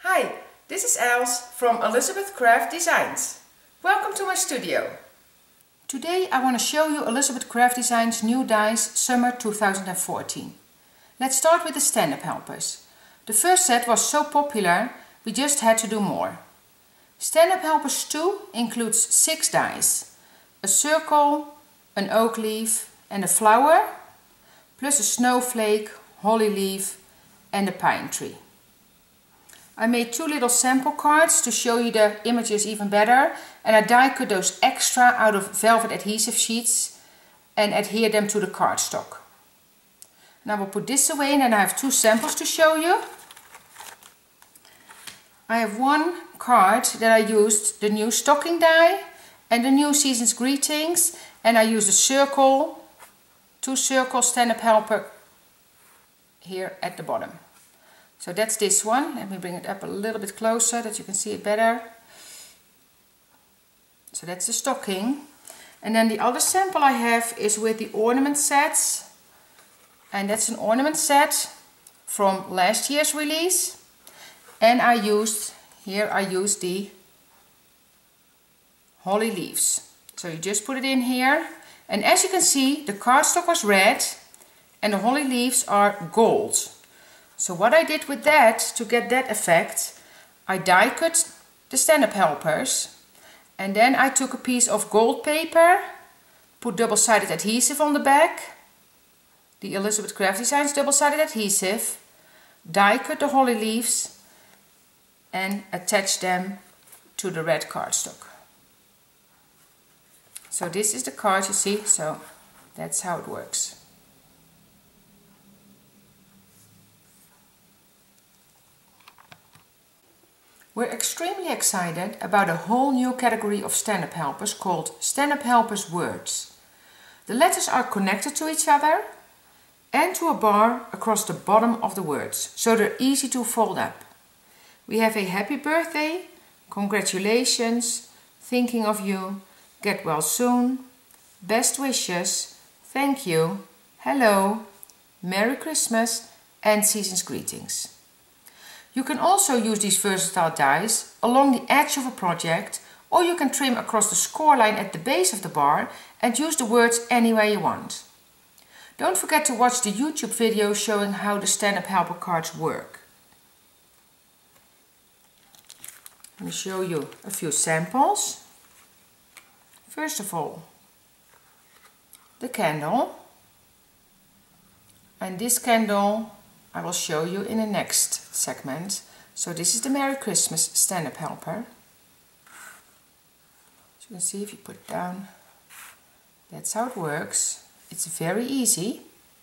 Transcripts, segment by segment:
Hi, this is Els from Elizabeth Craft Designs. Welcome to my studio. Today I want to show you Elizabeth Craft Designs new dies Summer 2014. Let's start with the stand-up helpers. The first set was so popular we just had to do more. Stand-up helpers 2 includes 6 dies. A circle, an oak leaf and a flower, plus a snowflake, holly leaf and a pine tree. I made 2 little sample cards to show you the images even better, and I die cut those extra out of velvet adhesive sheets and adhere them to the cardstock. Now we'll put this away and then I have 2 samples to show you. I have one card that I used the new stocking die and the new Season's Greetings, and I used a circle, 2 circle stand-up helper here at the bottom. So that's this one. Let me bring it up a little bit closer that you can see it better. So that's the stocking. And then the other sample I have is with the ornament sets. And that's an ornament set from last year's release. And I used the holly leaves. So you just put it in here. And as you can see, the cardstock was red and the holly leaves are gold. So what I did with that, to get that effect, I die cut the stand-up helpers and then I took a piece of gold paper, put double-sided adhesive on the back, the Elizabeth Craft Designs double-sided adhesive, die cut the holly leaves and attach them to the red cardstock. So this is the card, you see, so that's how it works. We're extremely excited about a whole new category of stand-up helpers called Stand-up Helpers Words. The letters are connected to each other and to a bar across the bottom of the words, so they're easy to fold up. We have a happy birthday, congratulations, thinking of you, get well soon, best wishes, thank you, hello, Merry Christmas and Season's Greetings. You can also use these versatile dies along the edge of a project, or you can trim across the score line at the base of the bar and use the words anywhere you want. Don't forget to watch the YouTube video showing how the stand-up helper cards work. Let me show you a few samples. First of all, the candle. And this candle I will show you in the next segment. So this is the Merry Christmas stand-up helper. As you can see, if you put it down, that's how it works. It's very easy.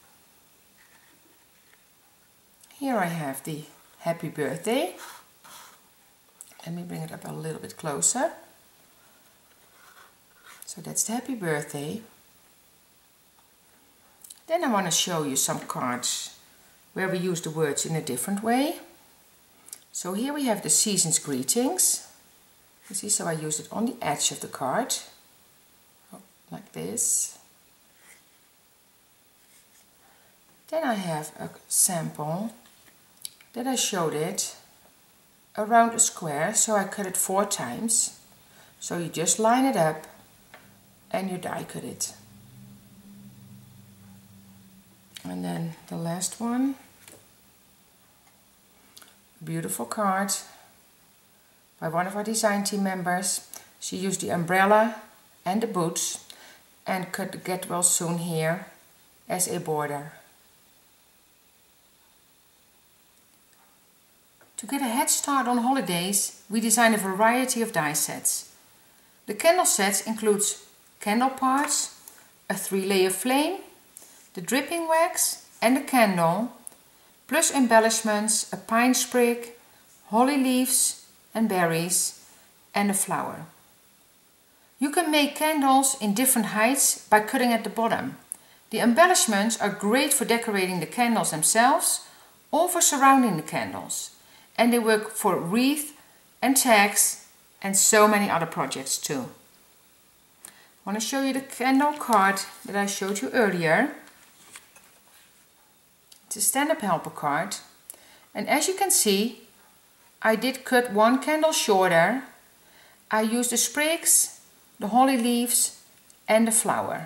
Here I have the happy birthday. Let me bring it up a little bit closer. So that's the happy birthday. Then I want to show you some cards where we use the words in a different way. So here we have the Season's Greetings. You see, so I use it on the edge of the card, like this. Then I have a sample that I showed it around a square, so I cut it 4 times. So you just line it up and you die cut it. And then the last one, beautiful card by one of our design team members. She used the umbrella and the boots and cut the get well soon here as a border. To get a head start on holidays, we designed a variety of die sets. The candle sets includes candle parts, a 3-layer flame, the dripping wax and the candle, plus embellishments, a pine sprig, holly leaves and berries, and a flower. You can make candles in different heights by cutting at the bottom. The embellishments are great for decorating the candles themselves or for surrounding the candles, and they work for wreath and tags and so many other projects too. I want to show you the candle card that I showed you earlier. It's a stand-up helper card, and as you can see, I did cut one candle shorter. I used the sprigs, the holly leaves and the flower.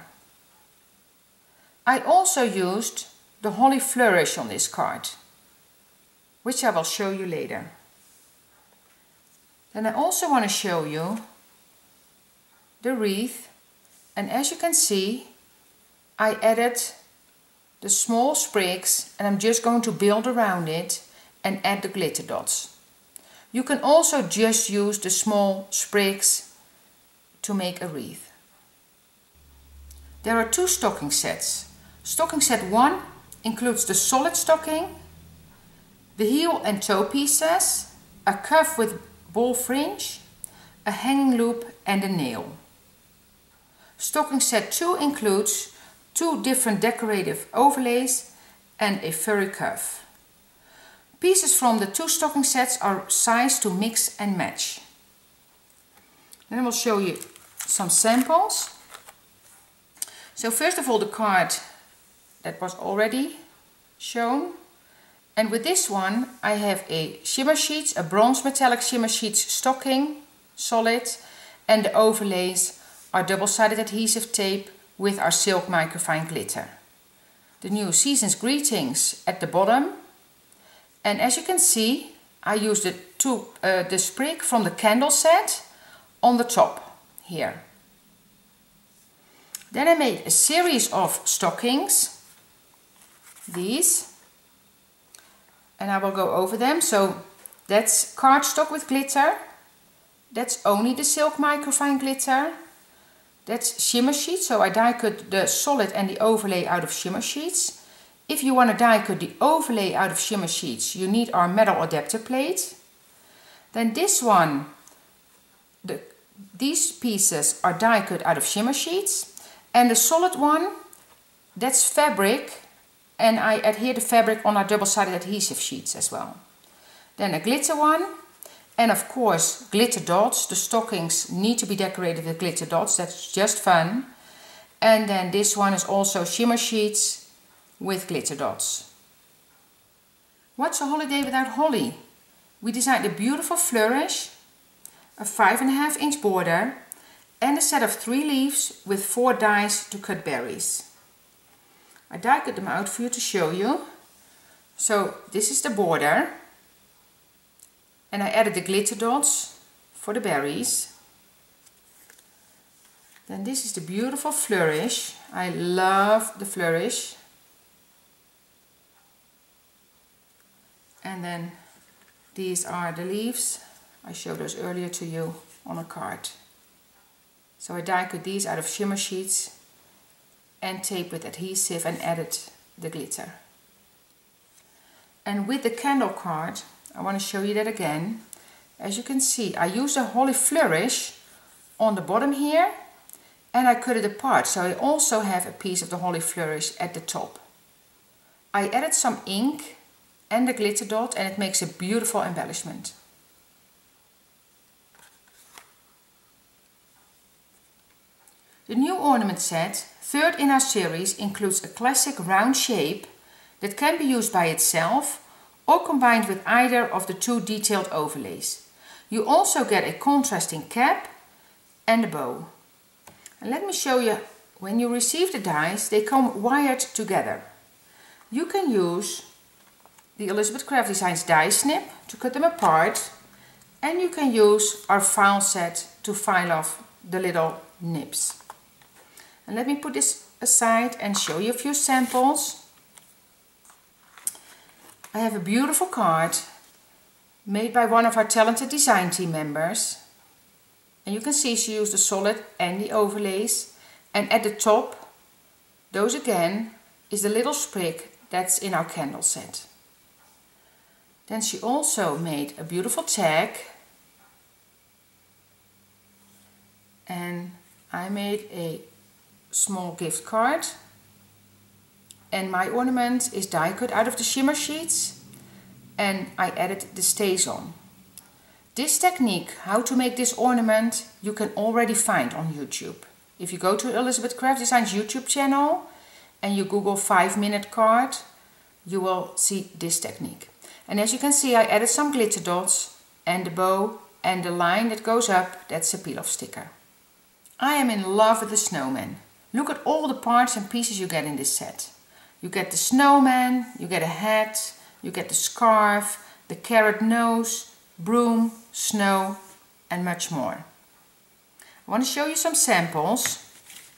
I also used the holly flourish on this card, which I will show you later. Then I also want to show you the wreath, and as you can see I added the small sprigs and I'm just going to build around it and add the glitter dots. You can also just use the small sprigs to make a wreath. There are two stocking sets. Stocking set 1 includes the solid stocking, the heel and toe pieces, a cuff with ball fringe, a hanging loop and a nail. Stocking set 2 includes 2 different decorative overlays and a furry cuff. Pieces from the 2 stocking sets are sized to mix and match. Then I will show you some samples. So first of all, the card that was already shown. And with this one I have a shimmer sheets, a bronze metallic shimmer sheets stocking, solid, and the overlays are double-sided adhesive tape with our silk microfine glitter. The new Season's Greetings at the bottom, and as you can see I used the sprig from the candle set on the top here. Then I made a series of stockings, these, and I will go over them. So that's cardstock with glitter, that's only the silk microfine glitter, that's shimmer sheets, so I die cut the solid and the overlay out of shimmer sheets. If you want to die cut the overlay out of shimmer sheets, you need our metal adapter plate. Then this one, these pieces are die cut out of shimmer sheets, and the solid one, that's fabric, and I adhere the fabric on our double-sided adhesive sheets as well. Then a glitter one, and of course glitter dots. The stockings need to be decorated with glitter dots, that's just fun. And then this one is also shimmer sheets with glitter dots. What's a holiday without holly? We designed a beautiful flourish, a 5.5 inch border, and a set of 3 leaves with 4 dies to cut berries. I die cut them out for you to show you. So this is the border, and I added the glitter dots for the berries. Then this is the beautiful flourish. I love the flourish. And then these are the leaves. I showed those earlier to you on a card. So I die cut these out of shimmer sheets and tape with adhesive and added the glitter. And with the candle card, I want to show you that again. As you can see, I used a holly flourish on the bottom here, and I cut it apart, so I also have a piece of the holly flourish at the top. I added some ink and the glitter dot, and it makes a beautiful embellishment. The new ornament set, third in our series, includes a classic round shape that can be used by itself or combined with either of the 2 detailed overlays. You also get a contrasting cap and a bow. And let me show you, when you receive the dies, they come wired together. You can use the Elizabeth Craft Designs die snip to cut them apart, and you can use our file set to file off the little nibs. And let me put this aside and show you a few samples. I have a beautiful card made by one of our talented design team members. And you can see she used the solid and the overlays. And at the top, those again, is the little sprig that's in our candle set. Then she also made a beautiful tag. And I made a small gift card. And my ornament is die cut out of the shimmer sheets, and I added the stays on. This technique, how to make this ornament, you can already find on YouTube. If you go to Elizabeth Craft Designs YouTube channel and you Google 5-minute card, you will see this technique. And as you can see, I added some glitter dots and the bow and the line that goes up, that's a peel-off sticker. I am in love with the snowman. Look at all the parts and pieces you get in this set. You get the snowman, you get a hat, you get the scarf, the carrot nose, broom, snow and much more. I want to show you some samples.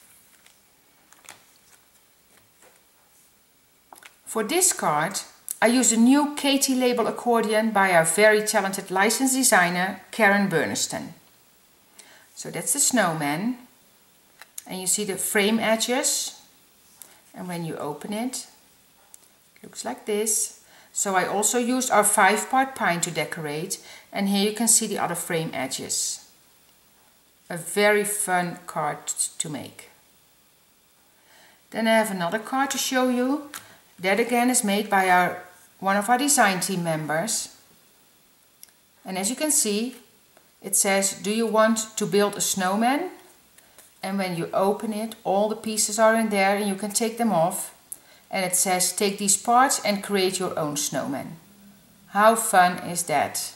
For this card I use a new Katie label accordion by our very talented licensed designer Karen Burniston. So that's the snowman, and you see the frame edges, and when you open it, it looks like this. So I also used our 5-part pine to decorate, and here you can see the other frame edges. A very fun card to make. Then I have another card to show you. That again is made by one of our design team members. And as you can see, it says, do you want to build a snowman? And when you open it, all the pieces are in there and you can take them off. And it says, take these parts and create your own snowman. How fun is that?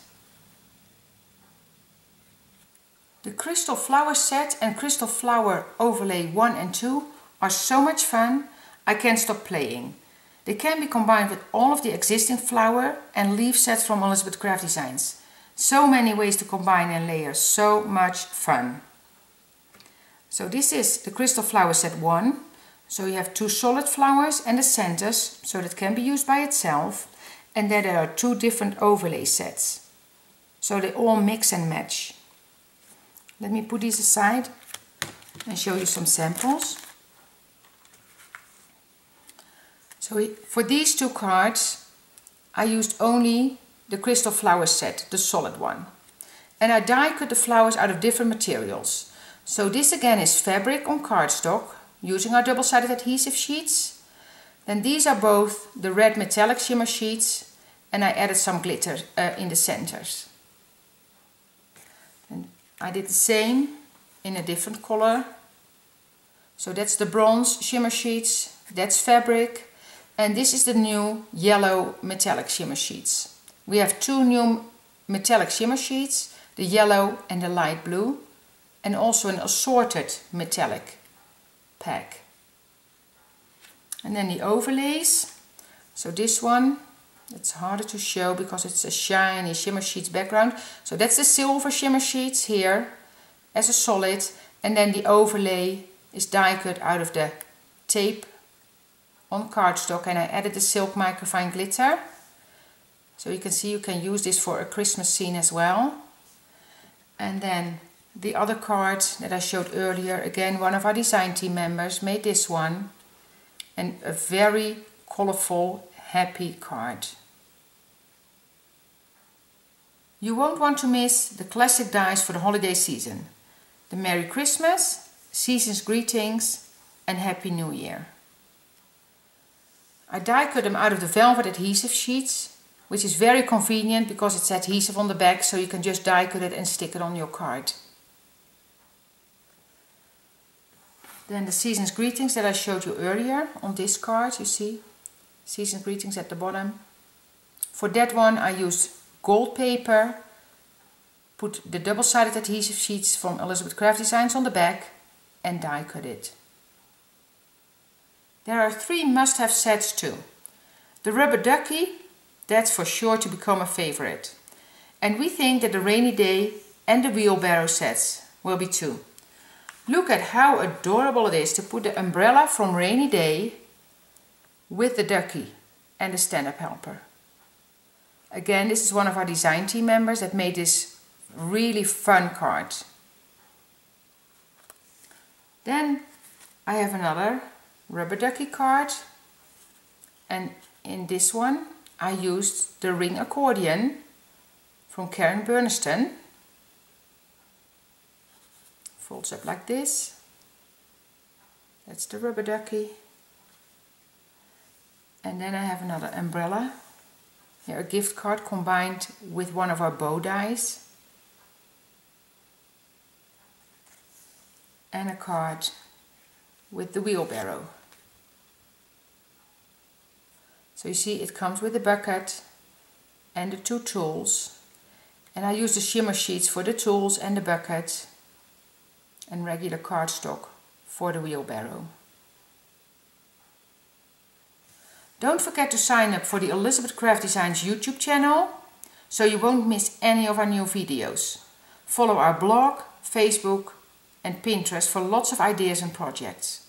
The Crystal Flower set and Crystal Flower Overlay 1 and 2 are so much fun, I can't stop playing. They can be combined with all of the existing flower and leaf sets from Elizabeth Craft Designs. So many ways to combine and layer, so much fun. So this is the Crystal Flower set 1. So you have 2 solid flowers and the centers, so that can be used by itself. And then there are 2 different overlay sets. So they all mix and match. Let me put these aside and show you some samples. So for these 2 cards I used only the Crystal Flower set, the solid one. And I die cut the flowers out of different materials. So this again is fabric on cardstock using our double-sided adhesive sheets. Then these are both the red metallic shimmer sheets, and I added some glitter in the centers. And I did the same in a different color. So that's the bronze shimmer sheets, that's fabric. And this is the new yellow metallic shimmer sheets. We have 2 new metallic shimmer sheets, the yellow and the light blue, and also an assorted metallic pack. And then the overlays. So this one, it's harder to show because it's a shiny shimmer sheets background. So that's the silver shimmer sheets here as a solid, and then the overlay is die cut out of the tape on cardstock, and I added the silk microfine glitter. So you can see you can use this for a Christmas scene as well. And then the other card that I showed earlier, again one of our design team members made this one, and a very colorful, happy card. You won't want to miss the classic dies for the holiday season. The Merry Christmas, Season's Greetings and Happy New Year. I die cut them out of the velvet adhesive sheets, which is very convenient because it's adhesive on the back, so you can just die cut it and stick it on your card. Then the Season's Greetings that I showed you earlier on this card, you see, Season's Greetings at the bottom. For that one I used gold paper, put the double-sided adhesive sheets from Elizabeth Craft Designs on the back and die cut it. There are 3 must-have sets too. The rubber ducky, that's for sure to become a favorite. And we think that the rainy day and the wheelbarrow sets will be too. Look at how adorable it is to put the umbrella from Rainy Day with the ducky and the stand-up helper. Again, this is one of our design team members that made this really fun card. Then I have another rubber ducky card, and in this one I used the ring accordion from Karen Burniston. Folds up like this. That's the rubber ducky. And then I have another umbrella. Here a gift card combined with one of our bow dies. And a card with the wheelbarrow. So you see it comes with a bucket and the 2 tools. And I use the shimmer sheets for the tools and the bucket, and regular cardstock for the wheelbarrow. Don't forget to sign up for the Elizabeth Craft Designs YouTube channel, so you won't miss any of our new videos. Follow our blog, Facebook and Pinterest for lots of ideas and projects.